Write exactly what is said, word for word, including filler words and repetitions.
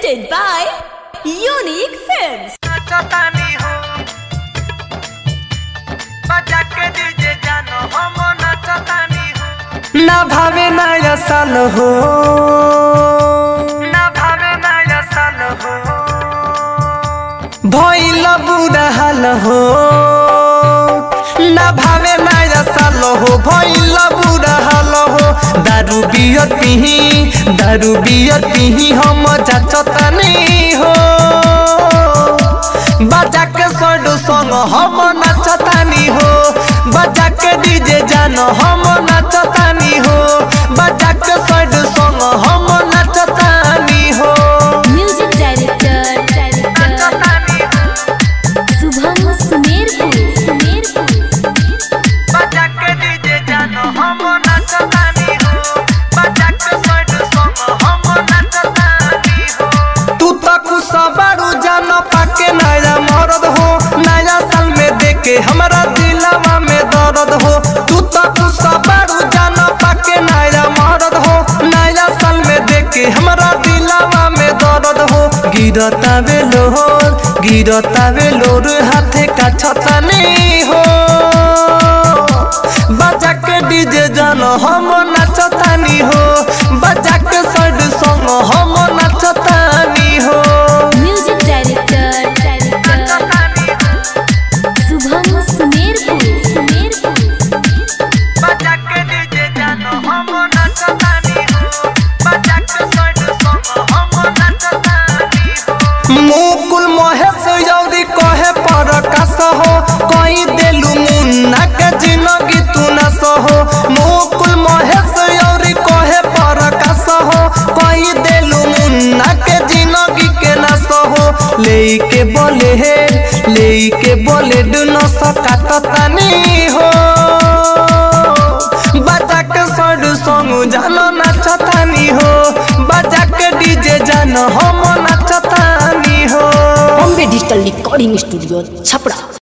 presented by Unique Films. ना भावे नया साल हो, ना भावे नया साल हो, भइल बुरा हाल हो। ना भावे नया साल हो, भइल बुरा हाल हो। दारू बियर पीही, दारू बियर पीही हम जाचतानी हो। बजा के सडू संग हम नाचतानी हो। बजा के डीजे जान हम नाचतानी हो। बजा के सडू संग हम नाचतानी हो। म्यूजिक डायरेक्टर शुभम सुमेरपुर सुमेरपुर बजा के डीजे जान हम नाचतानी हो। बजा के सडू संग हम नाचतानी हो। तू तो खुश बारू जान पाके नया मरद हो। नया साल में देखे हमरा दिलवा में दर्द हो। तू तो खुश बारू जान पाके नया मरद हो। नया साल में देखे हमरा दिलवा में दर्द हो। गिरता बेलोर गिरता बेलोर हाथे का छतानी हो। बजा के डीजे जान हम नाचतानी हो। बजा के सड संग हम नाचतानी हो। म्यूजिक डायरेक्टर शुभम सुमेरपुर सुमेरपुर बजा के डीजे जान हम नाचतानी हो। बजा के सड संग हम नाचतानी हो। मुकुल महेश यौरी कहे प्रकाश हो। कहीं देलू मुन्ना के जिंदगी तू न सहो। मुकुल महेश यौरी कहे प्रकाश हो। कहीं देलू मुन्ना के जिंदगी के न सहो। लेके बोले हे लेके बोले दुनो सकाततानी हो। बजा के सडू संग जानो नाचतानी हो। बजा के डीजे जान हम नाचतानी हो। Bombay digital recording studio Chhapra.